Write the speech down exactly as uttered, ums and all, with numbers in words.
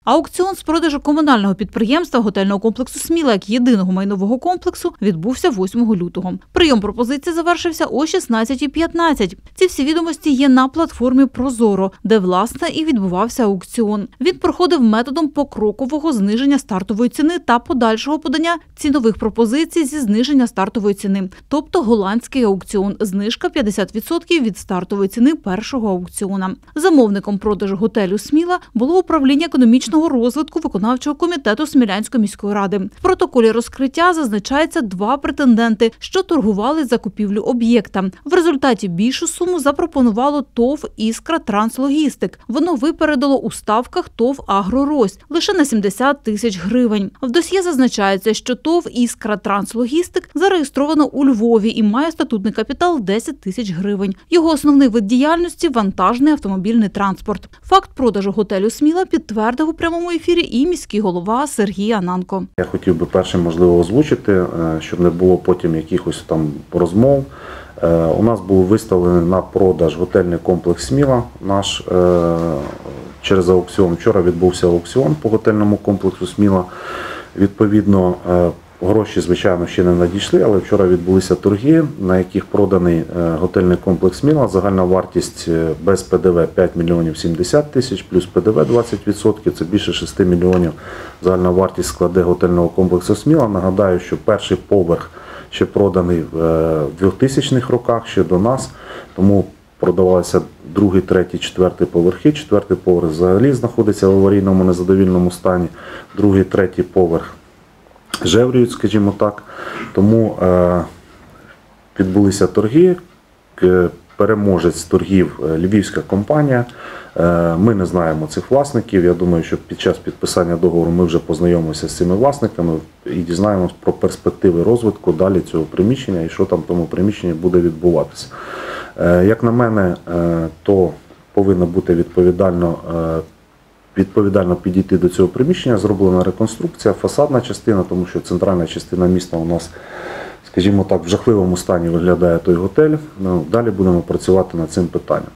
Аукціон з продажу комунального підприємства готельного комплексу «Сміла» як єдиного майнового комплексу відбувся восьмого лютого. Прийом пропозицій завершився о шістнадцятій п'ятнадцять. Ці всі відомості є на платформі «Прозоро», де, власне, і відбувався аукціон. Він проходив методом покрокового зниження стартової ціни та подальшого подання цінових пропозицій зі зниження стартової ціни. Тобто голландський аукціон – знижка п'ятдесят відсотків від стартової ціни першого аукціона. Замовником продажу готелю «Сміла» було управління економічного розвитку виконавчого комітету Смілянської міської ради. В протоколі розкриття зазначається два претенденти, що торгували за купівлю об'єкта. В результаті більшу суму запропонувало ТОВ «Іскра Транслогістик». Воно випередило у ставках ТОВ «Агрорось» лише на сімдесят тисяч гривень. В досьє зазначається, що ТОВ «Іскра Транслогістик» зареєстровано у Львові і має статутний капітал десять тисяч гривень. Його основний вид діяльності – вантажний автомобільний транспорт. Факт продажу готелю «Сміла» підтвердив у прямому ефірі і міський голова Сергій Ананко. Я хотів би першим, можливо, озвучити, щоб не було потім якихось там розмов. У нас був виставлений на продаж готельний комплекс «Сміла». Наш через аукціон. Вчора відбувся аукціон по готельному комплексу «Сміла». Відповідно, гроші, звичайно, ще не надійшли, але вчора відбулися торги, на яких проданий готельний комплекс «Сміла». Загальна вартість без ПДВ п'ять мільйонів сімдесят тисяч, плюс ПДВ двадцять відсотків, це більше шести мільйонів загальна вартість складе готельного комплексу «Сміла». Нагадаю, що перший поверх ще проданий в двохтисячних роках, ще до нас, тому продавалися другий, третій, четвертий поверхи. Четвертий поверх взагалі знаходиться в аварійному незадовільному стані, другий, третій поверх жевріють, скажімо так. Тому е, відбулися торги. Переможець торгів львівська компанія. Е, ми не знаємо цих власників. Я думаю, що під час підписання договору ми вже познайомимося з цими власниками і дізнаємося про перспективи розвитку далі цього приміщення і що там в тому приміщенні буде відбуватися. Е, як на мене, е, то повинно бути відповідально е, відповідально підійти до цього приміщення, зроблена реконструкція, фасадна частина, тому що центральна частина міста у нас, скажімо так, в жахливому стані виглядає той готель. Ну, далі будемо працювати над цим питанням.